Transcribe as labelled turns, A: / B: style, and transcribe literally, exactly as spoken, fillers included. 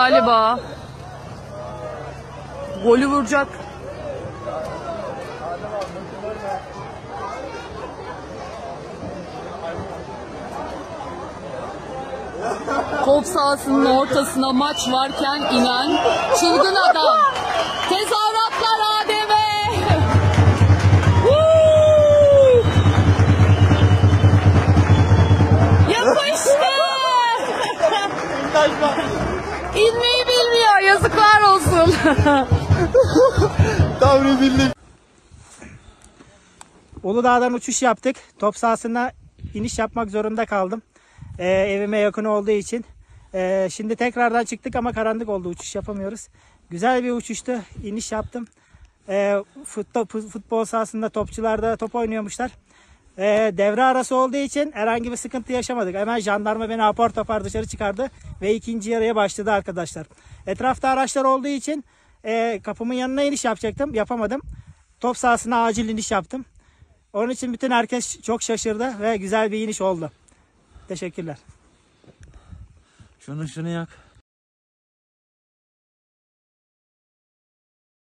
A: galiba. Golü vuracak. Top sahasının ortasına maç varken inen çılgın adam. Tezahüratlar A D V. Yapıştı. İnmeyi bilmiyor. Yazıklar olsun.
B: Tavrı bildim. Uludağ'dan uçuş yaptık. Top sahasına iniş yapmak zorunda kaldım. Ee, evime yakın olduğu için. Ee, şimdi tekrardan çıktık ama karanlık oldu. Uçuş yapamıyoruz. Güzel bir uçuştu. İniş yaptım. Ee, futbol, futbol sahasında topçular da top oynuyormuşlar. Ee, devre arası olduğu için herhangi bir sıkıntı yaşamadık. Hemen jandarma beni apar topar dışarı çıkardı ve ikinci yarıya başladı arkadaşlar. Etrafta araçlar olduğu için e, kapımın yanına iniş yapacaktım. Yapamadım. Top sahasına acil iniş yaptım. Onun için bütün herkes çok şaşırdı ve güzel bir iniş oldu. Teşekkürler.
C: Şunu şunu yak.